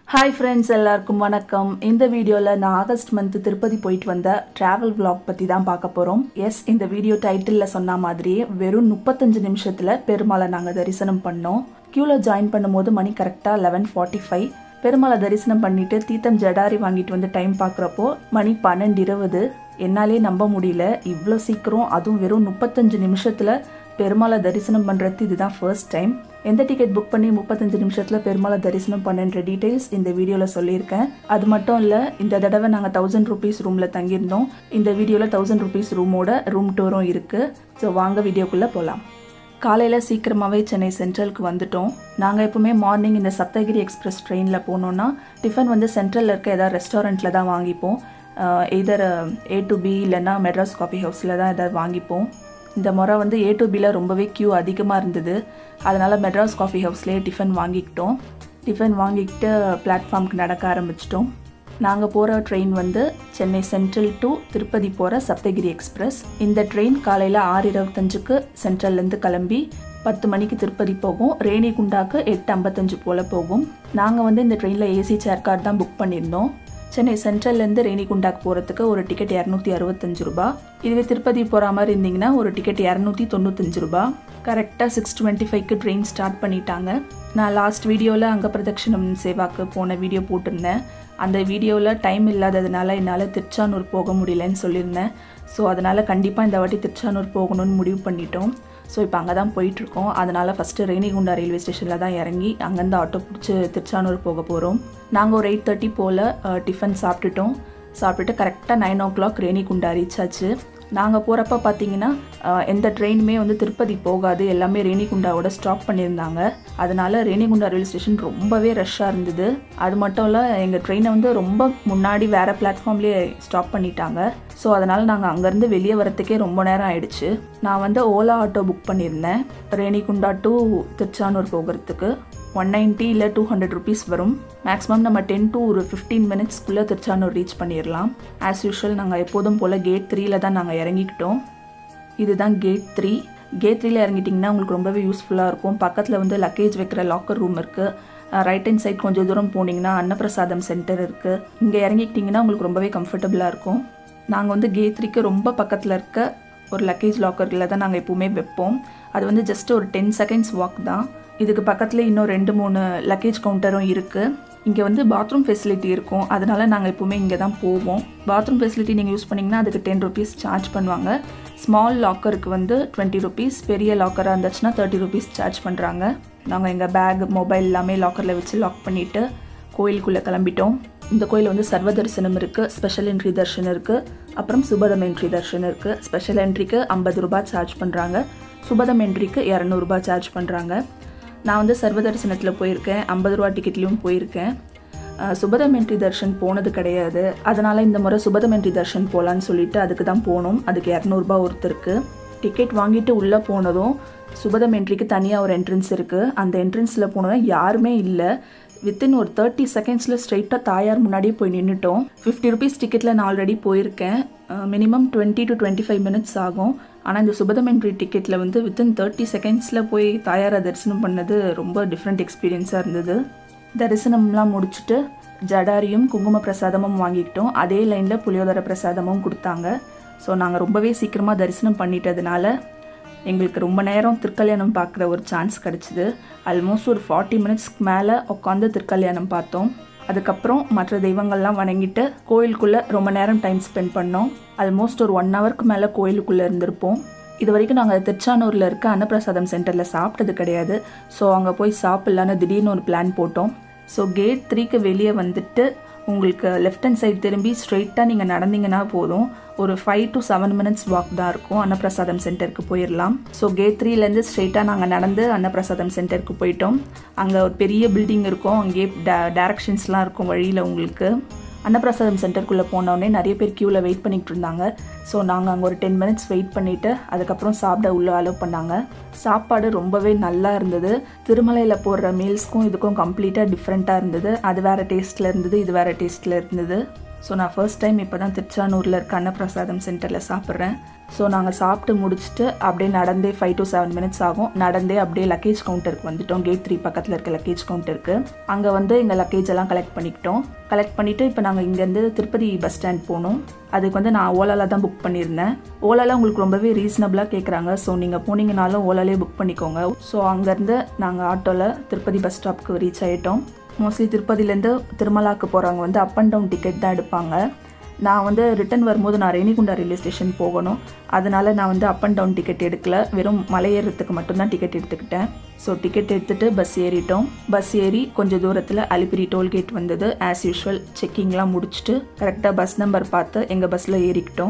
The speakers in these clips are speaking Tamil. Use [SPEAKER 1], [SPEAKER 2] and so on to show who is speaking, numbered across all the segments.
[SPEAKER 1] Hi friends, எல்லாருக்கும் வணக்கம். இந்த வீடியோல நான் ஆகஸ்ட் மந்த் திருப்பதி போயிட்டு வந்த travel vlog பத்தி தான் பார்க்க போறோம். எஸ், இந்த வீடியோ டைட்டில்ல சொன்ன மாதிரியே வெறும் 35 நிமிஷத்துல பெருமாளை நாங்க தரிசனம் பண்ணோம். கியூல ஜாயின் பண்ணும்போது மணி கரெக்டா 11:45. பெருமாளை தரிசனம் பண்ணிட்டு தீர்த்தம் ஜடாரி வாங்கிட்டு வந்து டைம் பார்க்குறப்போ மணி 12:20. என்னாலே நம்ப முடியல, இவ்வளோ சீக்கிரம் அதுவும் வெறும் 35 நிமிஷத்துல பெருமாளை தரிசனம் பண்றது இதுதான் ஃபர்ஸ்ட் டைம். எந்த டிக்கெட் புக் பண்ணி 35 நிமிஷத்துல பெருமாளை தரிசனம் பண்ணுற டீடைல்ஸ் இந்த வீடியோல சொல்லியிருக்கேன். அது மட்டும் இல்ல, இந்த தடவை நாங்கள் 1000 rupees ரூம்ல தங்கியிருந்தோம். இந்த வீடியோல 1000 rupees ரூமோட ரூம் டூரும் இருக்கு. ஸோ வாங்க வீடியோக்குள்ள போகலாம். காலையில் சீக்கிரமாகவே சென்னை சென்ட்ரலுக்கு வந்துட்டோம். நாங்கள் எப்பவுமே மார்னிங் இந்த சப்தகிரி எக்ஸ்பிரஸ் ட்ரெயினில் போனோன்னா டிஃபன் வந்து சென்ட்ரலில் இருக்க ஏதாவது ரெஸ்டாரண்ட்டில் தான் வாங்கிப்போம். எதர் A to B இல்லைன்னா மெட்ராஸ் காஃபி ஹவுஸில் தான் எதாவது வாங்கிப்போம். இந்த முறை வந்து A to Bல ரொம்பவே க்யூ அதிகமாக இருந்தது. அதனால் மெட்ராஸ் காஃபி ஹவுஸ்லேயே டிஃபன் வாங்கிக்கிட்டோம். டிஃபன் வாங்கிக்கிட்டு பிளாட்ஃபார்முக்கு நடக்க ஆரம்பிச்சிட்டோம். நாங்கள் போகிற ட்ரெயின் வந்து சென்னை சென்ட்ரல் டு திருப்பதி போகிற சப்தகிரி எக்ஸ்பிரஸ். இந்த ட்ரெயின் காலையில் 6:25க்கு சென்ட்ரல்லேருந்து கிளம்பி 10 மணிக்கு திருப்பதி போகும். ரேணிகுண்டாக்கு 8:55 போல் போகும். நாங்கள் வந்து இந்த ட்ரெயினில் ஏசி சேர் கார் தான் புக் பண்ணியிருந்தோம். சென்னை சென்ட்ரல்லேருந்து ரேணிகுண்டாக்கு போகிறதுக்கு ஒரு டிக்கெட் 265 ரூபா. இதுவே திருப்பதி போகிற மாதிரி இருந்தீங்கன்னா ஒரு டிக்கெட் 295 ரூபா. கரெக்டாக 6:25க்கு ட்ரெயின் ஸ்டார்ட் பண்ணிட்டாங்க. நான் லாஸ்ட் வீடியோவில் அங்க பிரதட்சணம் சேவாக்கு போன வீடியோ போட்டிருந்தேன். அந்த வீடியோவில் டைம் இல்லாததுனால என்னால் திருச்சானூர் போக முடியலன்னு சொல்லியிருந்தேன். ஸோ அதனால் கண்டிப்பாக இந்த வாட்டி திருச்சானூர் போகணும்னு முடிவு பண்ணிட்டோம். ஸோ இப்போ அங்கே தான் போயிட்டுருக்கோம். அதனால் ஃபஸ்ட்டு ரேணிகுண்டா ரயில்வே ஸ்டேஷனில் தான் இறங்கி அங்கேருந்து ஆட்டோ பிடிச்சி திருச்சானூர் போக போகிறோம். நாங்கள் ஒரு 8:30 போல் டிஃபன் சாப்பிட்டுட்டு கரெக்டாக 9 o'clock ரேணிகுண்டா ரீச் ஆச்சு. நாங்கள் போகிறப்ப பார்த்தீங்கன்னா எந்த ட்ரெயினுமே வந்து திருப்பதி போகாது, எல்லாமே ரேணிகுண்டாவோட ஸ்டாப் பண்ணியிருந்தாங்க. அதனால ரேணிகுண்டா ரயில்வே ஸ்டேஷன் ரொம்பவே ரஷ்ஷாக இருந்தது. அது மட்டும் இல்லை, எங்கள் ட்ரெயினை வந்து ரொம்ப முன்னாடி வேறு பிளாட்ஃபார்ம்லேயே ஸ்டாப் பண்ணிட்டாங்க. ஸோ அதனால் நாங்கள் அங்கேருந்து வெளியே வரத்துக்கே ரொம்ப நேரம் ஆயிடுச்சு. நான் வந்து ஓலா ஆட்டோ புக் பண்ணியிருந்தேன். ரேணிகுண்டா டு திருச்சானூர் போகிறதுக்கு 190 இல்லை 200 rupees வரும். மேக்ஸிமம் நம்ம 10 to 15 minutesக்குள்ளே திருச்சானூர் ரீச் பண்ணிடலாம். ஆஸ் யூஷுவல் நாங்கள் எப்போதும் போல் கேட் 3ல தான் நாங்கள் இறங்கிக்கிட்டோம். இதுதான் கேட் 3. கேட் 3ல இறங்கிட்டிங்கன்னா உங்களுக்கு ரொம்பவே யூஸ்ஃபுல்லாக இருக்கும். பக்கத்தில் வந்து லக்கேஜ் வைக்கிற லாக்கர் ரூம் இருக்குது. ரைட் ஹேண்ட் சைட் கொஞ்சம் தூரம் போனீங்கன்னா அன்னப்பிரசாதம் சென்டர் இருக்குது. இங்கே இறங்கிக்கிட்டிங்கன்னா உங்களுக்கு ரொம்பவே கம்ஃபர்டபுளாக இருக்கும். நாங்கள் வந்து கேட் 3க்கு ரொம்ப பக்கத்தில் இருக்க ஒரு லக்கேஜ் லாக்கரில் தான் நாங்கள் எப்போவுமே வைப்போம். அது வந்து ஜஸ்ட் ஒரு 10 seconds வாக் தான். இதுக்கு பக்கத்தில் இன்னும் 2-3 லக்கேஜ் கவுண்டரும் இருக்குது. இங்கே வந்து பாத்ரூம் ஃபெசிலிட்டி இருக்கும். அதனால நாங்கள் எப்போவுமே இங்கே தான் போவோம். பாத்ரூம் ஃபெசிலிட்டி நீங்கள் யூஸ் பண்ணிங்கன்னா அதுக்கு 10 rupees சார்ஜ் பண்ணுவாங்க. ஸ்மால் லாக்கருக்கு வந்து 20 rupees, பெரிய லாக்கராக இருந்துச்சுன்னா 30 rupees சார்ஜ் பண்ணுறாங்க. நாங்கள் எங்கள் பேக், மொபைல் எல்லாமே லாக்கரில் வச்சு லாக் பண்ணிவிட்டு கோயிலுக்குள்ளே கிளம்பிட்டோம். இந்த கோயில் வந்து சர்வ தரிசனம் இருக்குது, ஸ்பெஷல் என்ட்ரி தர்ஷன் இருக்குது, அப்புறம் சுபதம் என்ட்ரி தர்ஷன் இருக்குது. ஸ்பெஷல் என்ட்ரிக்கு 50 ரூபா சார்ஜ் பண்ணுறாங்க, சுபதம் என்ட்ரிக்கு 200 ரூபா சார்ஜ் பண்ணுறாங்க. நான் வந்து சர்வ தரிசனத்தில் போயிருக்கேன், 50 ரூபா டிக்கெட்லேயும் போயிருக்கேன். சுபதம் என்ட்ரி தர்ஷன் போனது கிடையாது. அதனால் இந்த முறை சுபதம் என்ட்ரி தர்ஷன் போகலான்னு சொல்லிட்டு அதுக்கு தான் போனோம். அதுக்கு 200 ரூபா ஒருத்தருக்கு. டிக்கெட் வாங்கிட்டு உள்ளே போனதும் சுபதம் என்ட்ரிக்கு தனியாக ஒரு என்ட்ரன்ஸ் இருக்குது. அந்த என்ட்ரன்ஸில் போனதும் யாருமே இல்லை. வித்தின் ஒரு 30 secondsல ஸ்ட்ரைட்டாக தாயார் முன்னாடியே போய் நின்றுட்டோம். 50 rupees டிக்கெட்டில் நான் ஆல்ரெடி போயிருக்கேன். மினிமம் 20 to 25 minutes ஆகும். ஆனால் இந்த சுபதம் என்ட்ரி டிக்கெட்டில் வந்து வித்தின் 30 secondsல போய் தாயாரை தரிசனம் பண்ணது ரொம்ப டிஃப்ரெண்ட் எக்ஸ்பீரியன்ஸாக இருந்தது. தரிசனம்லாம் முடிச்சுட்டு ஜடாரியும் குங்கும பிரசாதமும் வாங்கிக்கிட்டோம். அதே லைனில் புளியோதரை பிரசாதமும் கொடுத்தாங்க. ஸோ நாங்கள் ரொம்பவே சீக்கிரமாக தரிசனம் பண்ணிட்டதுனால எங்களுக்கு ரொம்ப நேரம் திருக்கல்யாணம் பார்க்குற ஒரு சான்ஸ் கிடச்சிது. ஆல்மோஸ்ட் ஒரு 40 minutesக்கு மேலே உட்காந்து திருக்கல்யாணம் பார்த்தோம். அதுக்கப்புறம் மற்ற தெய்வங்கள்லாம் வணங்கிட்டு கோயிலுக்குள்ளே ரொம்ப நேரம் டைம் ஸ்பெண்ட் பண்ணோம். ஆல்மோஸ்ட் ஒரு 1 hourக்கு மேலே கோயிலுக்குள்ளே இருந்திருப்போம். இது வரைக்கும் நாங்கள் திருச்சானூரில் இருக்க அன்னப்பிரசாதம் சென்டரில் சாப்பிட்டது கிடையாது. ஸோ அங்கே போய் சாப்பிட்லான்னு திடீர்னு ஒரு பிளான் போட்டோம். ஸோ கேட் 3க்கு வெளியே வந்துட்டு உங்களுக்கு லெஃப்ட் ஹேண்ட் சைடு திரும்பி ஸ்ட்ரெயிட்டாக நீங்கள் நடந்தீங்கன்னா போதும், ஒரு 5 to 7 minutes வாக் தான் இருக்கும். அன்னப்பிரசாதம் சென்டருக்கு போயிடலாம். ஸோ கேட் 3லேருந்து ஸ்ட்ரெயிட்டாக நாங்கள் நடந்து அன்னப்பிரசாதம் சென்டருக்கு போயிட்டோம். அங்கே ஒரு பெரிய பில்டிங் இருக்கும். அங்கேயே டைரக்ஷன்ஸ்லாம் இருக்கும் வழியில் உங்களுக்கு. அன்னப்பிரசாதம் சென்டருக்குள்ளே போனோடனே நிறைய பேர் க்யூவில் வெயிட் பண்ணிகிட்டு இருந்தாங்க. ஸோ நாங்கள் அங்கே ஒரு 10 minutes வெயிட் பண்ணிவிட்டு அதுக்கப்புறம் சாப்பிட உள்ளே அலோவ் பண்ணாங்க. சாப்பாடு ரொம்பவே நல்லா இருந்தது. திருமலையில் போடுற மீல்ஸ்க்கும் இதுக்கும் கம்ப்ளீட்டாக டிஃப்ரெண்ட்டாக இருந்தது. அது வேறு டேஸ்ட்டில் இருந்தது, இது வேறு டேஸ்ட்டில் இருந்தது. ஸோ நான் ஃபர்ஸ்ட் டைம் இப்போ தான் திருச்சானூரில் இருக்க அன்னப்பிரசாதம் சென்டரில் சாப்பிட்றேன். ஸோ நாங்கள் சாப்பிட்டு முடிச்சுட்டு அப்படியே நடந்தே 5 to 7 minutes ஆகும். நடந்தே அப்படியே லக்கேஜ் கவுண்டருக்கு வந்துட்டோம். கேட் 3 பக்கத்தில் இருக்க லக்கேஜ் கவுண்டருக்கு. அங்கே வந்து எங்கள் லக்கேஜ் எல்லாம் கலெக்ட் பண்ணிக்கிட்டோம். கலெக்ட் பண்ணிவிட்டு இப்போ நாங்கள் இங்கேருந்து திருப்பதி பஸ் ஸ்டாண்ட் போகணும். அதுக்கு வந்து நான் ஓலாவில் தான் புக் பண்ணியிருந்தேன். ஓலாவில் உங்களுக்கு ரொம்பவே ரீசனபிளாக கேட்குறாங்க. ஸோ நீங்கள் போனீங்கனாலும் ஓலாலே புக் பண்ணிக்கோங்க. ஸோ அங்கேருந்து நாங்கள் ஆட்டோவில் திருப்பதி பஸ் ஸ்டாப்க்கு ரீச் ஆகிட்டோம். மோஸ்ட்லி திருப்பதியிலேருந்து திருமலாக்கு போகிறவங்க வந்து அப் அண்ட் டவுன் டிக்கெட் தான் எடுப்பாங்க. நான் வந்து ரிட்டன் வரும்போது நான் ரேணிகுண்டா ரயில்வே ஸ்டேஷன் போகணும். அதனால் நான் வந்து அப் அண்ட் டவுன் டிக்கெட் எடுக்கல. வெறும் மலை ஏறுறதுக்கு மட்டும்தான் டிக்கெட் எடுத்துக்கிட்டேன். ஸோ டிக்கெட் எடுத்துகிட்டு பஸ் ஏறிட்டோம். பஸ் ஏறி கொஞ்சம் தூரத்தில் அலிப்பிரி டோல்கேட் வந்தது. ஆஸ் யூஷுவல் செக்கிங்லாம் முடிச்சுட்டு கரெக்டாக பஸ் நம்பர் பார்த்து எங்கள் பஸ்ஸில் ஏறிக்கிட்டோம்.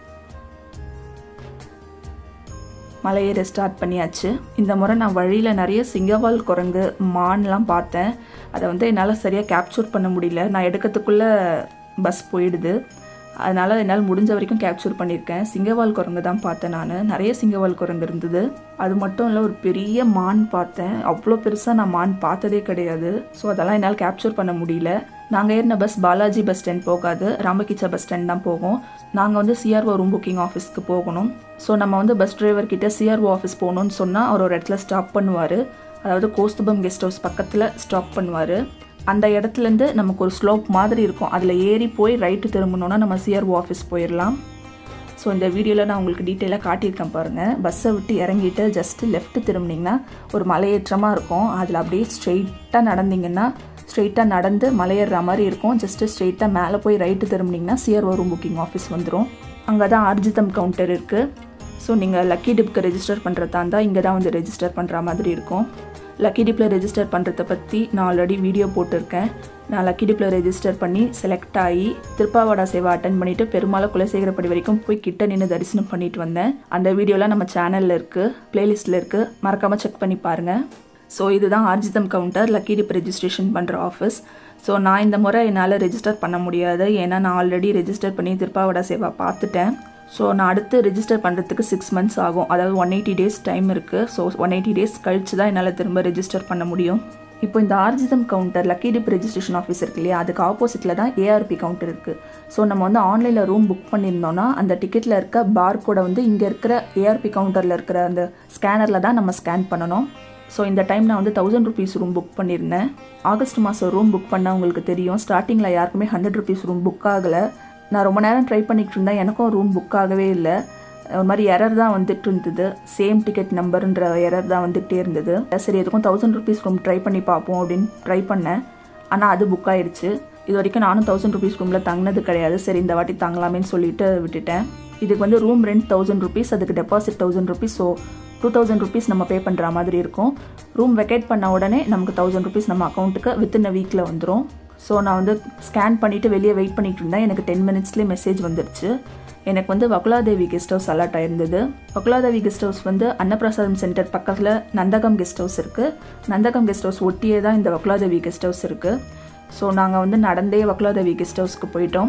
[SPEAKER 1] மலை ஏற ஸ்டார்ட் பண்ணியாச்சு. இந்த முறை நான் வழியில் நிறைய சிங்கவால் குரங்கு மான்லாம் பார்த்தேன். அதை வந்து என்னால் சரியாக கேப்சர் பண்ண முடியல. நான் எடுக்கிறதுக்குள்ளே பஸ் போயிடுது. அதனால் என்னால் முடிஞ்ச வரைக்கும் கேப்சர் பண்ணியிருக்கேன். சிங்கவால் குரங்கு தான் பார்த்தேன். நான் நிறைய சிங்கவால் குரங்கு இருந்தது. அது மட்டும் இல்லை, ஒரு பெரிய மான் பார்த்தேன். அவ்வளோ பெருசாக நான் மான் பார்த்ததே கிடையாது. ஸோ அதெல்லாம் என்னால் கேப்சர் பண்ண முடியல. நாங்கள் ஏறின பஸ் பாலாஜி பஸ் ஸ்டாண்ட் போகாது, ராமகிச்சா பஸ் ஸ்டாண்ட் தான் போகும். நாங்கள் வந்து சிஆர்ஓ ரூம் புக்கிங் ஆஃபீஸ்க்கு போகணும். ஸோ நம்ம வந்து பஸ் டிரைவர்கிட்ட சிஆர்ஓ ஆஃபீஸ் போகணுன்னு சொன்னால் அவர் ஒரு இடத்துல ஸ்டாப் பண்ணுவார். அதாவது கோஸ்துபம் கெஸ்ட் ஹவுஸ் பக்கத்தில் ஸ்டாப் பண்ணுவார். அந்த இடத்துலேருந்து நமக்கு ஒரு ஸ்லோப் மாதிரி இருக்கும். அதில் ஏறி போய் ரைட்டு திரும்பணுன்னா நம்ம சிஆர்ஓ ஆஃபீஸ் போயிடலாம். ஸோ இந்த வீடியோவில் நான் உங்களுக்கு டீட்டெயிலாக காட்டியிருக்கேன் பாருங்கள். பஸ்ஸை விட்டு இறங்கிட்டு ஜஸ்ட்டு லெஃப்ட் திரும்பினீங்கன்னா ஒரு மலையேற்றமாக இருக்கும். அதில் அப்படியே ஸ்ட்ரெயிட்டாக நடந்தீங்கன்னா ஸ்ட்ரெயிட்டாக நடந்து மலையேறுற மாதிரி இருக்கும். ஜஸ்ட்டு ஸ்ட்ரெயிட்டாக மேலே போய் ரைட்டு திரும்பினீங்கன்னா சிஆர்ஓ ரூம் புக்கிங் ஆஃபீஸ் வந்துடும். அங்கே தான் ஆர்ஜிதம் கவுண்டர் இருக்குது. ஸோ நீங்கள் லக்கி டிப்க்கு ரெஜிஸ்டர் பண்ணுறதா இருந்தால் இங்கே தான் வந்து ரெஜிஸ்டர் பண்ணுற மாதிரி இருக்கும். லக்கி டிப்பில் ரெஜிஸ்டர் பண்ணுறத பற்றி நான் ஆல்ரெடி வீடியோ போட்டிருக்கேன். நான் லக்கி டிப்பில் ரெஜிஸ்டர் பண்ணி செலக்ட் ஆகி திருப்பாவடா சேவை அட்டன் பண்ணிவிட்டு பெருமாளை குலசேகரப்படி வரைக்கும் போய் கிட்ட நின்று தரிசனம் பண்ணிட்டு வந்தேன். அந்த வீடியோலாம் நம்ம சேனலில் இருக்குது, பிளேலிஸ்ட்டில் இருக்குது. மறக்காமல் செக் பண்ணி பாருங்கள். ஸோ இதுதான் Arjitham counter, lucky dip registration பண்ணுற ஆஃபீஸ். ஸோ நான் இந்த முறை என்னால் ரெஜிஸ்டர் பண்ண முடியாது. ஏன்னா நான் ஆல்ரெடி ரெஜிஸ்டர் பண்ணி திருப்பாவடா சேவை பார்த்துட்டேன். ஸோ நான் அடுத்து ரெஜிஸ்டர் பண்ணுறதுக்கு 6 months ஆகும். அதாவது 180 days டைம் இருக்குது. ஸோ 180 days கழிச்சு தான் என்னால் திரும்ப ரெஜிஸ்டர் பண்ண முடியும். இப்போ இந்த Arjitham counter lucky dip registration office இருக்கு இல்லையா, அதுக்கு ஆப்போசிட்டில் தான் ஏஆர்பி கவுண்டர் இருக்குது. ஸோ நம்ம வந்து ஆன்லைனில் ரூம் புக் பண்ணியிருந்தோன்னா அந்த டிக்கெட்டில் இருக்க பார் கோடை வந்து இங்கே இருக்கிற ஏஆர்பி கவுண்டரில் இருக்கிற அந்த ஸ்கேனரில் தான் நம்ம ஸ்கேன் பண்ணணும். ஸோ இந்த டைம் நான் வந்து 1000 rupees ரூம் புக் பண்ணியிருந்தேன். ஆகஸ்ட் மாதம் ரூம் புக் பண்ணால் உங்களுக்கு தெரியும், ஸ்டார்டிங்கில் யாருக்குமே 100 rupees ரூம் புக் ஆகலை. நான் ரொம்ப நேரம் ட்ரை பண்ணிகிட்டு இருந்தேன். எனக்கும் ரூம் புக் ஆகவே இல்லை. ஒரு மாதிரி எரர் தான் வந்துட்டு இருந்தது. சேம் டிக்கெட் நம்பருன்ற எரர் தான் வந்துகிட்டே இருந்தது. சரி, எதுக்கும் 1000 rupees ரூம் ட்ரை பண்ணி பார்ப்போம் அப்படின்னு ட்ரை பண்ணேன். ஆனால் அது புக் ஆயிடுச்சு. இது வரைக்கும் நானும் 1000 rupees ரூமில் தங்கினது கிடையாது. சரி, இந்த வாட்டி தங்கலாமேன்னு சொல்லிட்டு விட்டுட்டேன். இதுக்கு வந்து ரூம் ரெண்ட் 1000 rupees, அதுக்கு டெபாசிட் 1000 rupees. ஸோ 2000 rupees நம்ம பே பண்ணுற மாதிரி இருக்கும். ரூம் வெக்கேட் பண்ண உடனே நமக்கு 1000 rupees நம்ம அக்கௌண்ட்டுக்கு வித்தின் அ வீக்கில் வந்துடும். ஸோ நான் வந்து ஸ்கேன் பண்ணிவிட்டு வெளியே வெயிட் பண்ணிகிட்டு இருந்தேன். எனக்கு 10 minutesலேயே மெசேஜ் வந்துடுச்சு. எனக்கு வந்து வகுலாதேவி கெஸ்ட் ஹவுஸ் அலர்ட் ஆயிருந்தது. வகுலாதேவி கெஸ்ட் ஹவுஸ் வந்து அன்னப்பிரசாதம் சென்டர் பக்கத்தில் நந்தகம் கெஸ்ட் ஹவுஸ் இருக்குது. நந்தகம் கெஸ்ட் ஹவுஸ் ஒட்டியே தான் இந்த வகுலாதேவி கெஸ்ட் ஹவுஸ் இருக்குது. ஸோ நாங்கள் வந்து நடந்தே வகுலாதேவி கெஸ்ட் ஹவுஸ்க்கு போயிட்டோம்.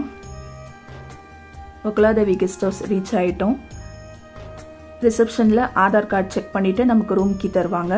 [SPEAKER 1] வகுலாதேவி கெஸ்ட் ஹவுஸ் ரீச் ஆகிட்டோம். ரிசப்ஷனில் ஆதார் கார்டு செக் பண்ணிவிட்டு நமக்கு ரூம் கீ தருவாங்க.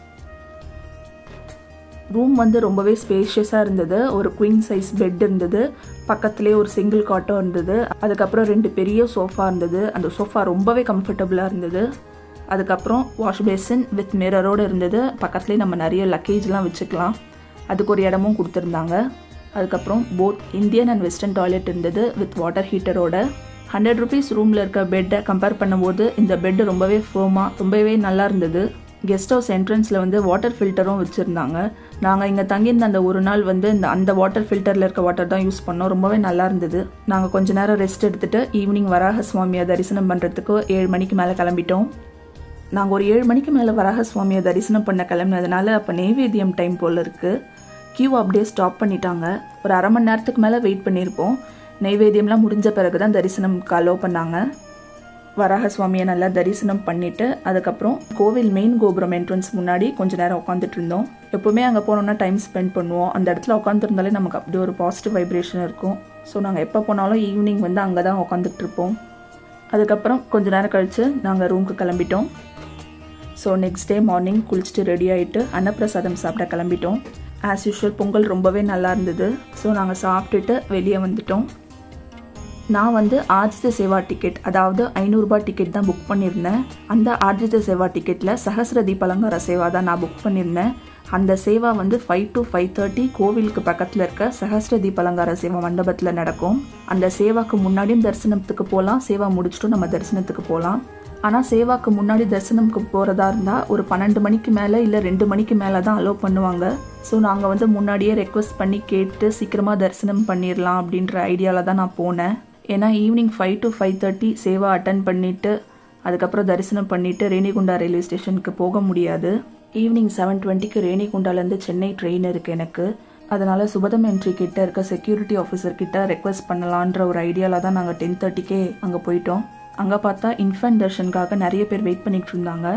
[SPEAKER 1] ரூம் வந்து ரொம்பவே ஸ்பேஷியஸாக இருந்தது. ஒரு குயின் சைஸ் பெட் இருந்தது, பக்கத்துலேயே ஒரு சிங்கிள் காட்டும் இருந்தது. அதுக்கப்புறம் 2 பெரிய சோஃபா இருந்தது. அந்த சோஃபா ரொம்பவே கம்ஃபர்டபுளாக இருந்தது. அதுக்கப்புறம் வாஷ் பேசின் வித் மிரரோடு இருந்தது. பக்கத்துலேயே நம்ம நிறைய லக்கேஜ்லாம் வச்சுக்கலாம். அதுக்கு ஒரு இடமும் கொடுத்துருந்தாங்க. அதுக்கப்புறம் both Indian and western toilet இருந்தது வித் வாட்டர் ஹீட்டரோட. 100 rupees ரூமில் இருக்க பெட்டை கம்பேர் பண்ணும்போது இந்த பெட்டு ரொம்பவே ஃபேமாக ரொம்பவே நல்லா இருந்தது. கெஸ்ட் ஹவுஸ் என்ட்ரன்ஸில் வந்து வாட்டர் ஃபில்டரும் வச்சுருந்தாங்க. நாங்கள் இங்கே தங்கியிருந்த அந்த ஒரு நாள் வந்து அந்த வாட்டர் ஃபில்டரில் இருக்க வாட்டர் தான் யூஸ் பண்ணோம். ரொம்பவே நல்லா இருந்தது. நாங்கள் கொஞ்ச நேரம் ரெஸ்ட் எடுத்துகிட்டு ஈவினிங் வராக சுவாமியை தரிசனம் பண்ணுறதுக்கு 7 மணிக்கு மேலே கிளம்பிட்டோம். நாங்கள் ஒரு 7 மணிக்கு மேலே வராக சுவாமியை தரிசனம் பண்ண கிளம்பினதுனால அப்போ நெய்வேத்தியம் டைம் போல் இருக்குது. கியூ அப்படியே ஸ்டாப் பண்ணிட்டாங்க. ஒரு அரை மணி நேரத்துக்கு மேலே வெயிட் பண்ணியிருப்போம். நெய்வேத்தியம்லாம் முடிஞ்ச பிறகு தான் தரிசனம்க்கு அலோவ் பண்ணாங்க. வராக சுவாமியை நல்லா தரிசனம் பண்ணிவிட்டு அதுக்கப்புறம் கோவில் மெயின் கோபுரம் என்ட்ரன்ஸ் முன்னாடி கொஞ்சம் நேரம் உட்காந்துட்டு இருந்தோம். எப்போவுமே அங்கே போனோம்னா டைம் ஸ்பெண்ட் பண்ணுவோம். அந்த இடத்துல உட்காந்துருந்தாலே நமக்கு அப்படி ஒரு பாசிட்டிவ் வைப்ரேஷன் இருக்கும். ஸோ நாங்கள் எப்போ போனாலும் ஈவினிங் வந்து அங்கே தான் உட்காந்துட்டு இருப்போம். அதுக்கப்புறம் கொஞ்ச நேரம் கழித்து நாங்கள் ரூமுக்கு கிளம்பிட்டோம். ஸோ நெக்ஸ்ட் டே மார்னிங் குளிச்சுட்டு ரெடி ஆகிட்டு அன்னப்பிரசாதம் சாப்பிட கிளம்பிட்டோம். ஆஸ் யூஷுவல் பொங்கல் ரொம்பவே நல்லா இருந்தது. ஸோ நாங்கள் சாப்பிட்டுட்டு வெளியே வந்துட்டோம். நான் வந்து ஆர்ஜித சேவா டிக்கெட், அதாவது 500 ரூபாய் டிக்கெட் தான் புக் பண்ணியிருந்தேன். அந்த ஆர்ஜித சேவா டிக்கெட்டில் சஹஸ்ர தீப அலங்கார சேவா தான் நான் புக் பண்ணியிருந்தேன். அந்த சேவா வந்து 5 to 5:30 கோவிலுக்கு பக்கத்தில் இருக்க சஹஸ்ர தீப அலங்கார சேவா மண்டபத்தில் நடக்கும். அந்த சேவாக்கு முன்னாடியும் தரிசனத்துக்கு போகலாம், சேவா முடிச்சுட்டும் நம்ம தரிசனத்துக்கு போகலாம். ஆனால் சேவாக்கு முன்னாடி தரிசனம்க்கு போகிறதா இருந்தால் ஒரு 12 மணிக்கு மேலே இல்லை 2 மணிக்கு மேலே தான் அலோவ் பண்ணுவாங்க. ஸோ நாங்கள் வந்து முன்னாடியே ரெக்வஸ்ட் பண்ணி கேட்டு சீக்கிரமாக தரிசனம் பண்ணிடலாம் அப்படின்ற ஐடியாவில் தான் நான் போனேன். ஏன்னா ஈவினிங் 5 to 5:30 சேவா அட்டன் பண்ணிவிட்டு அதுக்கப்புறம் தரிசனம் பண்ணிவிட்டு ரேணிகுண்டா ரயில்வே ஸ்டேஷனுக்கு போக முடியாது. ஈவினிங் 7:20க்கு ரேணிகுண்டாலேருந்து சென்னை ட்ரெயின் இருக்குது எனக்கு. அதனால் சுபதம் என்ட்ரி கிட்ட இருக்க செக்யூரிட்டி ஆஃபீஸர் கிட்ட ரெக்வஸ்ட் பண்ணலான்ற ஒரு ஐடியாவில் தான் நாங்கள் 10:30க்கே அங்கே போயிட்டோம். அங்கே பார்த்தா இன்ஃபென்ட் தர்ஷனுக்காக நிறைய பேர் வெயிட் பண்ணிட்டு இருந்தாங்க.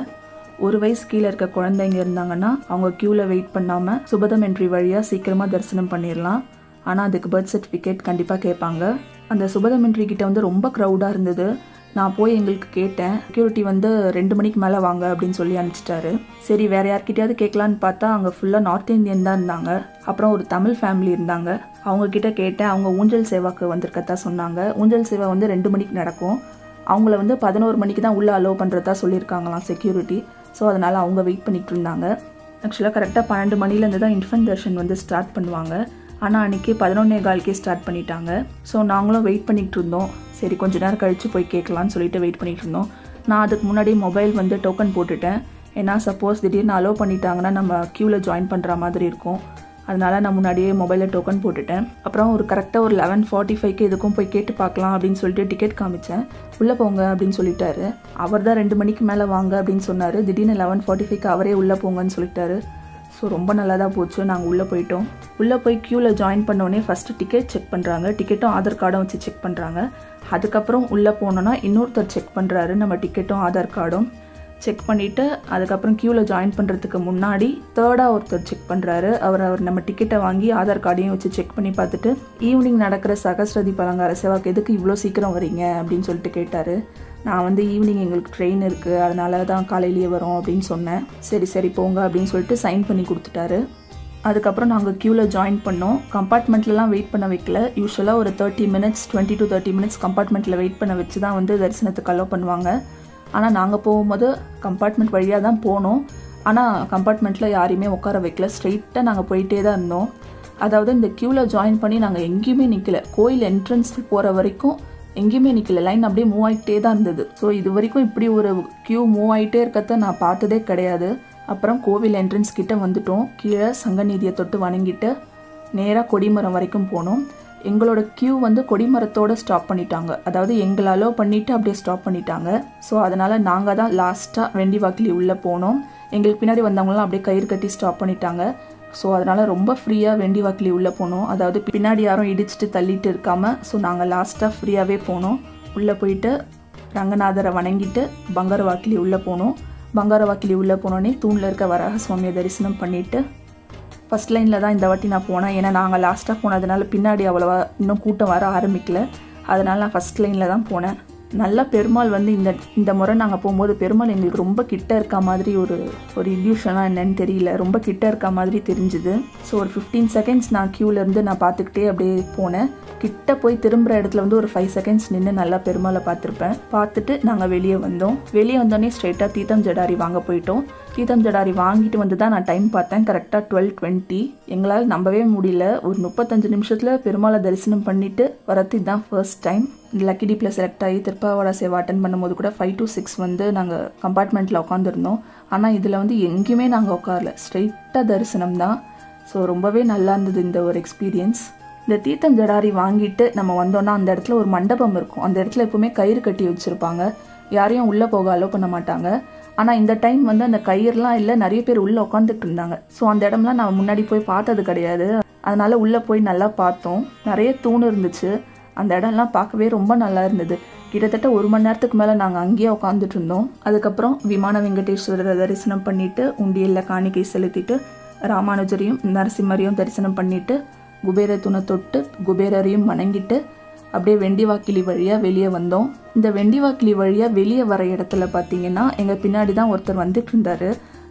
[SPEAKER 1] 1 வயசு கீழே இருக்க குழந்தைங்க இருந்தாங்கன்னா அவங்க க்யூவில் வெயிட் பண்ணாமல் சுபதம் என்ட்ரி வழியாக சீக்கிரமாக தரிசனம் பண்ணிடலாம். ஆனால் அதுக்கு பர்த் சர்டிஃபிகேட் கண்டிப்பாக கேட்பாங்க. அந்த சுபதம் என்ட்ரி கிட்ட வந்து ரொம்ப க்ரௌடாக இருந்தது. நான் போய் எங்களுக்கு கேட்டேன். செக்யூரிட்டி வந்து 2 மணிக்கு மேலே வாங்க அப்படின்னு சொல்லி அனுப்பிச்சிட்டாரு. சரி வேற யார்கிட்டயாவது கேட்கலான்னு பார்த்தா அங்கே ஃபுல்லாக நார்த் இந்தியன் தான் இருந்தாங்க. அப்புறம் ஒரு தமிழ் ஃபேமிலி இருந்தாங்க. அவங்க கிட்ட கேட்டேன். அவங்க ஊஞ்சல் சேவாக்கு வந்திருக்கதா சொன்னாங்க. ஊஞ்சல் சேவா வந்து 2 மணிக்கு நடக்கும். அவங்கள வந்து 11 மணிக்கு தான் உள்ளே அலோவ் பண்ணுறதா சொல்லியிருக்காங்களாம் செக்யூரிட்டி. ஸோ அதனால் அவங்க வெயிட் பண்ணிட்டு இருந்தாங்க. ஆக்சுவலாக கரெக்டாக 12 மணிலேருந்து தான் இன்ஃபென்ட் தர்ஷன் வந்து ஸ்டார்ட் பண்ணுவாங்க. ஆனால் அன்றைக்கி 11:15க்கே ஸ்டார்ட் பண்ணிட்டாங்க. ஸோ நாங்களும் வெயிட் பண்ணிகிட்டு இருந்தோம். சரி கொஞ்ச நேரம் கழித்து போய் கேட்கலான்னு சொல்லிட்டு வெயிட் பண்ணிகிட்டு இருந்தோம். நான் அதுக்கு முன்னாடி மொபைல் வந்து டோக்கன் போட்டுட்டேன். ஏன்னா சப்போஸ் திடீர்னு அலோவ் பண்ணிட்டாங்கன்னா நம்ம க்யூவில் ஜாயின் பண்ணுற மாதிரி இருக்கும். அதனால் நான் முன்னாடியே மொபைலில் டோக்கன் போட்டுட்டேன். அப்புறம் ஒரு கரெக்டாக ஒரு 11:45க்கு எதுக்கும் போய் கேட்டு பார்க்கலாம் அப்படின்னு சொல்லிட்டு டிக்கெட் காமிச்சேன். உள்ளே போங்க அப்படின்னு சொல்லிட்டாரு. அவர் தான் 2 மணிக்கு மேலே வாங்க அப்படின்னு சொன்னார். திடீர்னு 11:45க்கு அவரே உள்ளே போங்கன்னு சொல்லிட்டாரு. ஸோ ரொம்ப நல்லா தான் போச்சு. நாங்கள் உள்ளே போயிட்டோம். உள்ளே போய் க்யூவில் ஜாயின் பண்ணோடனே ஃபஸ்ட்டு டிக்கெட் செக் பண்ணுறாங்க. டிக்கெட்டும் ஆதார் கார்டும் வச்சு செக் பண்ணுறாங்க. அதுக்கப்புறம் உள்ளே போனோன்னா இன்னொருத்தர் செக் பண்ணுறாரு நம்ம டிக்கெட்டும் ஆதார் கார்டும் செக் பண்ணிவிட்டு அதுக்கப்புறம் க்யூவில் ஜாயின் பண்ணுறதுக்கு முன்னாடி தேர்டாக ஒருத்தர் செக் பண்ணுறாரு. அவர் நம்ம டிக்கெட்டை வாங்கி ஆதார் கார்டையும் வச்சு செக் பண்ணி பார்த்துட்டு ஈவினிங் நடக்கிற சஹஸ்ர தீப அலங்கார சேவாக்கு எதுக்கு இவ்வளோ சீக்கிரம் வரீங்க அப்படின்னு சொல்லிட்டு கேட்டார். நான் வந்து ஈவினிங் எங்களுக்கு ட்ரெயின் இருக்குது, அதனால தான் காலையிலேயே வரோம் அப்படின்னு சொன்னேன். சரி போங்க அப்படின்னு சொல்லிட்டு சைன் பண்ணி கொடுத்துட்டாரு. அதுக்கப்புறம் நாங்கள் க்யூவில் ஜாயின் பண்ணோம். கம்பார்ட்மெண்ட்லலாம் வெயிட் பண்ண வைக்கல. யூஸ்வலாக ஒரு 30 minutes 20 to 30 minutes கம்பார்ட்மெண்ட்டில் வெயிட் பண்ண வச்சு தான் வந்து தரிசனத்துக்கு அலோவ் பண்ணுவாங்க. ஆனால் நாங்கள் போகும்போது கம்பார்ட்மெண்ட் வழியாக தான் போனோம். ஆனால் கம்பார்ட்மெண்ட்டில் யாரையுமே உட்கார வைக்கல. ஸ்ட்ரெயிட்டாக நாங்கள் போயிட்டே தான் இருந்தோம். அதாவது இந்த க்யூவில் ஜாயின் பண்ணி நாங்கள் எங்கேயுமே நிற்கல. கோயில் என்ட்ரன்ஸ் போகிற வரைக்கும் எங்கேயுமே நிற்கல. லைன் அப்படியே மூவ் ஆகிட்டே தான் இருந்தது. ஸோ இது வரைக்கும் இப்படி ஒரு க்யூ மூவ் ஆகிட்டே இருக்கிறத நான் பார்த்ததே கிடையாது. அப்புறம் கோவில் என்ட்ரன்ஸ் கிட்ட வந்துட்டோம். கீழே சங்கநீதியை தொட்டு வணங்கிட்டு நேராக கொடிமரம் வரைக்கும் போனோம். எங்களோட க்யூ வந்து கொடிமரத்தோடு ஸ்டாப் பண்ணிட்டாங்க. அதாவது எங்களை அலோவ் பண்ணிவிட்டு அப்படியே ஸ்டாப் பண்ணிட்டாங்க. ஸோ அதனால் நாங்கள் தான் லாஸ்ட்டாக வெண்டி வாக்கிலி உள்ளே போனோம். எங்களுக்கு பின்னாடி வந்தவங்களாம் அப்படியே கயிறு கட்டி ஸ்டாப் பண்ணிட்டாங்க. ஸோ அதனால் ரொம்ப ஃப்ரீயாக வெண்டி வாக்கிலி உள்ளே போனோம். அதாவது பின்னாடி யாரும் இடிச்சிட்டு தள்ளிட்டு இருக்காமல். ஸோ நாங்கள் லாஸ்ட்டாக ஃப்ரீயாகவே போனோம். உள்ளே போயிட்டு ரங்கநாதரை வணங்கிட்டு பங்கார வாக்கிலி உள்ளே போனோம். பங்கார வாக்கிலி உள்ளே போனோடனே தூணில் இருக்க வராக சுவாமியை தரிசனம் பண்ணிவிட்டு ஃபஸ்ட் லைனில் தான் இந்த வாட்டி நான் போனேன். ஏன்னா நாங்கள் லாஸ்ட்டாக போனதுனால பின்னாடி அவ்வளோவா இன்னும் கூட்டம் வர ஆரம்பிக்கல. அதனால் நான் ஃபஸ்ட் லைனில் தான் போனேன். நல்லா பெருமாள் வந்து இந்த முறை நாங்கள் போகும்போது பெருமாள் எங்களுக்கு ரொம்ப கிட்ட இருக்க மாதிரி ஒரு இல்யூஷனாக என்னன்னு தெரியல. ரொம்ப கிட்ட இருக்க மாதிரி தெரிஞ்சுது. ஸோ ஒரு 15 seconds நான் க்யூலேருந்து நான் பார்த்துக்கிட்டே அப்படியே போனேன். கிட்ட போய் திரும்புகிற இடத்துல வந்து ஒரு 5 seconds நின்று நல்லா பெருமாளை பார்த்துருப்பேன். பார்த்துட்டு நாங்கள் வெளியே வந்தோடனே ஸ்ட்ரெயிட்டாக தீர்த்தம் ஜடாரி வாங்க போயிட்டோம். தீர்த்தம் ஜடாரி வாங்கிட்டு வந்து தான் நான் டைம் பார்த்தேன். கரெக்டாக 12:20. எங்களால் நம்பவே முடியல. ஒரு 35 நிமிஷத்தில் பெருமாளை தரிசனம் பண்ணிட்டு வரது இதுதான் ஃபர்ஸ்ட் டைம். லக்கி டிப்பில் செலக்ட் ஆகி திருப்பாவடா சேவா அட்டன் பண்ணும்போது கூட 5 to 6 வந்து நாங்கள் கம்பார்ட்மெண்ட்டில் உட்காந்துருந்தோம். ஆனால் இதில் வந்து எங்கேயுமே நாங்கள் உட்காரல. ஸ்ட்ரெயிட்டாக தரிசனம் தான். ஸோ ரொம்பவே நல்லா இருந்தது இந்த ஒரு எக்ஸ்பீரியன்ஸ். இந்த தீர்த்தம் ஜடாரி வாங்கிட்டு நம்ம வந்தோன்னா அந்த இடத்துல ஒரு மண்டபம் இருக்கும். அந்த இடத்துல எப்பவுமே கயிறு கட்டி வச்சுருப்பாங்க. யாரையும் உள்ளே போக அலோவ் பண்ண மாட்டாங்க. ஆனால் இந்த டைம் வந்து அந்த கயிறுலாம் இல்லை, நிறைய பேர் உள்ளே உட்காந்துட்டு இருந்தாங்க. ஸோ அந்த இடம்லாம் நான் முன்னாடி போய் பார்த்தது கிடையாது. அதனால உள்ளே போய் நல்லா பார்த்தோம். நிறைய தூண் இருந்துச்சு. அந்த இடம்லாம் பார்க்கவே ரொம்ப நல்லா இருந்தது. கிட்டத்தட்ட 1 மணி நேரத்துக்கு மேலே நாங்கள் அங்கேயே உட்காந்துட்டு இருந்தோம். அதுக்கப்புறம் விமான வெங்கடேஸ்வரரை தரிசனம் பண்ணிட்டு உண்டியலில் காணிக்கை செலுத்திட்டு ராமானுஜரையும் நரசிம்மரையும் தரிசனம் பண்ணிட்டு குபேர துணை தொட்டு குபேரரையும் வணங்கிட்டு அப்படியே வெண்டிவாக்கிலி வழியாக வெளியே வந்தோம். இந்த வெண்டிவாக்கிலி வழியாக வெளியே வர இடத்துல பார்த்தீங்கன்னா எங்கள் பின்னாடி தான் ஒருத்தர் வந்துட்டு இருந்தார்.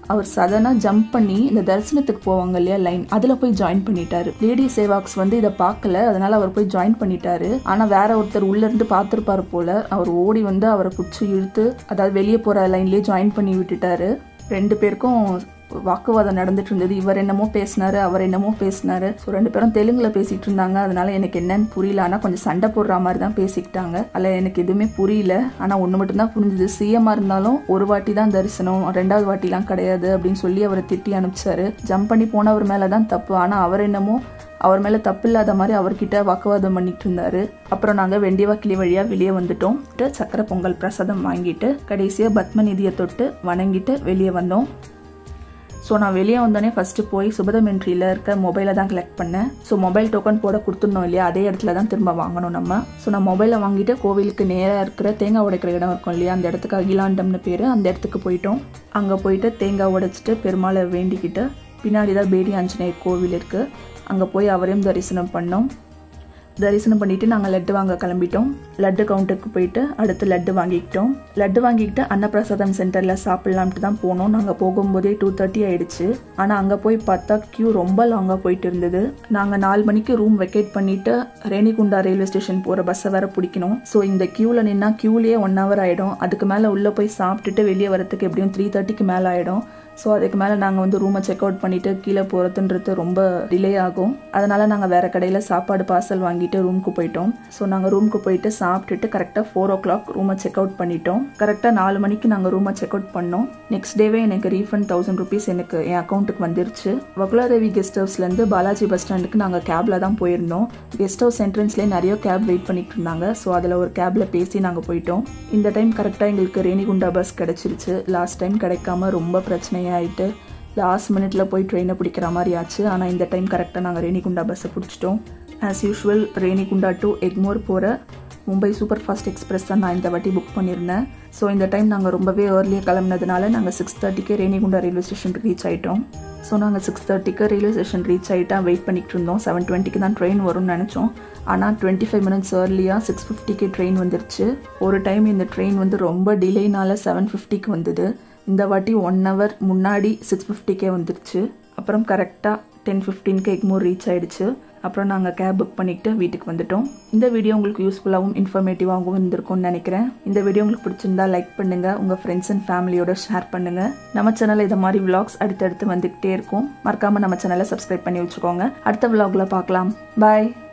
[SPEAKER 1] அவர் சடனா ஜம்ப் பண்ணி இந்த தரிசனத்துக்கு போவாங்க இல்லையா லைன், அதுல போய் ஜாயின் பண்ணிட்டாரு. லேடி சேவாக்ஸ் வந்து இதை பார்க்கல, அதனால அவர் போய் ஜாயின் பண்ணிட்டாரு. ஆனா வேற ஒருத்தர் உள்ள இருந்து பார்த்திருப்பாரு போல. அவர் ஓடி வந்து அவரை பிடிச்சி இழுத்து, அதாவது வெளியே போற லைன்லயே ஜாயின் பண்ணி விட்டுட்டாரு. 2 பேருக்கும் வாக்குவாதம் நடந்துட்டு இருந்தது. இவர் என்னமோ பேசினாரு, அவர் என்னமோ பேசினாரு. ஸோ 2 பேரும் தெலுங்குல பேசிட்டு இருந்தாங்க. அதனால எனக்கு என்னன்னு புரியல. ஆனா கொஞ்சம் சண்டை போடுற மாதிரி தான் பேசிக்கிட்டாங்க. அதுல எனக்கு எதுவுமே புரியல. ஆனா ஒண்ணு மட்டும் தான் புரிஞ்சுது, சிஎம்மா இருந்தாலும் ஒரு வாட்டி தான் தரிசனம், 2வது வாட்டிலாம் கிடையாது அப்படின்னு சொல்லி அவரை திட்டி அனுப்பிச்சாரு. ஜம்ப் பண்ணி போனவர் மேலதான் தப்பு. ஆனா அவர் என்னமோ அவர் மேல தப்பு இல்லாத மாதிரி அவர்கிட்ட வாக்குவாதம் பண்ணிட்டு இருந்தாரு. அப்புறம் நாங்க வெண்டிவாக்கிலி வழியா வெளியே வந்துட்டோம். சக்கரை பொங்கல் பிரசாதம் வாங்கிட்டு கடைசியா பத்ம நிதியை தொட்டு வணங்கிட்டு வெளியே வந்தோம். ஸோ நான் வெளியே வந்தோடனே ஃபர்ஸ்ட் போய் சுபதமென்ட்ரியில் இருக்க மொபைலை தான் கலெக்ட் பண்ணேன். ஸோ மொபைல் டோக்கன் போட கொடுத்துருந்தோம் இல்லையா, அதே இடத்துல தான் திரும்ப வாங்கணும் நம்ம. ஸோ நான் மொபைலை வாங்கிட்டு கோவிலுக்கு நேராக இருக்கிற தேங்காய் உடைக்கிற இடம் இருக்கும் இல்லையா, அந்த இடத்துக்கு அகிலாண்டம்னு பேர், அந்த இடத்துக்கு போயிட்டோம். அங்கே போயிட்டு தேங்காய் உடைச்சிட்டு பெருமாளை வேண்டிக்கிட்டு பின்னாடி தான் பேடி ஆஞ்சநேயர் கோவில் இருக்குது, அங்கே போய் அவரையும் தரிசனம் பண்ணோம். தரிசனம் பண்ணிட்டு நாங்கள் லட்டு வாங்க கிளம்பிட்டோம். லட்டு கவுண்டருக்கு போயிட்டு அடுத்து லட்டு வாங்கிக்கிட்டோம். லட்டு வாங்கிக்கிட்டு அன்னப்பிரசாதம் சென்டரில் சாப்பிட்லான்ட்டு தான் போனோம். நாங்கள் போகும்போதே 2:30 ஆயிடுச்சு. ஆனால் அங்கே போய் பார்த்தா கியூ ரொம்ப லாங்காக போயிட்டு இருந்தது. நாங்கள் 4 மணிக்கு ரூம் வெக்கேட் பண்ணிட்டு ரேணிகுண்டா ரயில்வே ஸ்டேஷன் போகிற பஸ்ஸை வேற பிடிக்கணும். ஸோ இந்த கியூவில் நின்னா கியூலேயே 1 hour ஆகிடும். அதுக்கு மேலே உள்ளே போய் சாப்பிட்டுட்டு வெளியே வரத்துக்கு எப்படியும் 3:30க்கு மேலே ஆகிடும். ஸோ அதுக்கு மேலே நாங்கள் வந்து ரூமை செக் அவுட் பண்ணிவிட்டு கீழே போகிறதுன்றது ரொம்ப டிலே ஆகும். அதனால் நாங்கள் வேறு கடையில் சாப்பாடு பார்சல் வாங்கிட்டு ரூமுக்கு போயிட்டோம். ஸோ நாங்கள் ரூமுக்கு போயிட்டு சாப்பிட்டுட்டு கரெக்டாக 4 o'clock ரூமை செக் அவுட் பண்ணிட்டோம். கரெக்டாக 4 மணிக்கு நாங்கள் ரூமை செக் அவுட் பண்ணோம். நெக்ஸ்ட் டேவே எனக்கு ரீஃபண்ட் 1000 rupees எனக்கு என் அக்கௌண்ட்டுக்கு வந்துருச்சு. வகுலாதேவி கெஸ்ட் ஹவுஸ்லேருந்து பாலாஜி பஸ் ஸ்டாண்டுக்கு நாங்கள் கேபில் தான் போயிருந்தோம். கெஸ்ட் ஹவுஸ் என்ட்ரன்ஸ்லேயே நிறைய கேப் வெயிட் பண்ணிட்டு இருந்தாங்க. ஸோ அதில் ஒரு கேபில் பேசி நாங்கள் போயிட்டோம். இந்த டைம் கரெக்டாக எங்களுக்கு ரேணிகுண்டா பஸ் கிடச்சிருச்சு. லாஸ்ட் டைம் கிடைக்காம ரொம்ப பிரச்சனை ஆயிட்டு லாஸ்ட் மினிட்ல போய் ட்ரெயினை பிடிக்கிற மாதிரி ஆச்சு. ஆனால் இந்த டைம் கரெக்டாக நாங்கள் ரேணிகுண்டா பஸ்ஸை பிடிச்சிட்டோம். As usual Renigunta to Egmore போகிற மும்பை சூப்பர் ஃபாஸ்ட் எக்ஸ்பிரஸ் தான் நான் இந்த வாட்டி புக் பண்ணியிருந்தேன். ஸோ இந்த டைம் நாங்கள் ரொம்பவே ஏர்லியாக கிளம்புனதுனால நாங்கள் 6:30க்கு ரேணிகுண்டா ரயில்வே ஸ்டேஷனுக்கு ரீச் ஆகிட்டோம். ஸோ நாங்கள் 6:30க்கு ரயில்வே ஸ்டேஷன் ரீச் ஆகிட்டா வெயிட் பண்ணிகிட்டு இருந்தோம். 7:20க்கு தான் ட்ரெயின் வரும்னு நினச்சோம். ஆனால் 25 minutes ஏர்லியாக 6:50க்கு ட்ரெயின் வந்துருச்சு. ஒரு டைம் இந்த ட்ரெயின் வந்து ரொம்ப டிலேனால 7:50க்கு வந்தது. இந்த வாட்டி 1 hour முன்னாடி 6:50க்கே வந்துருச்சு. அப்புறம் கரெக்டாக 10:15க்கு எக்மோர் ரீச் ஆகிடுச்சு. அப்புறம் நாங்கள் கேப் புக் பண்ணிக்கிட்டு வீட்டுக்கு வந்துட்டோம். இந்த வீடியோ உங்களுக்கு யூஸ்ஃபுல்லாகவும் இன்ஃபர்மேட்டிவாகவும் இருந்திருக்கும்னு நினைக்கிறேன். இந்த வீடியோ உங்களுக்கு பிடிச்சிருந்தா லைக் பண்ணுங்கள், உங்கள் ஃப்ரெண்ட்ஸ் அண்ட் ஃபேமிலியோட ஷேர் பண்ணுங்கள். நம்ம சேனலில் இதை மாதிரி விளாக்ஸ் அடுத்தடுத்து வந்துக்கிட்டே இருக்கும். மறக்காமல் நம்ம சேனலை சப்ஸ்கிரைப் பண்ணி வச்சுக்கோங்க. அடுத்த விளாகில் பார்க்கலாம். பாய்.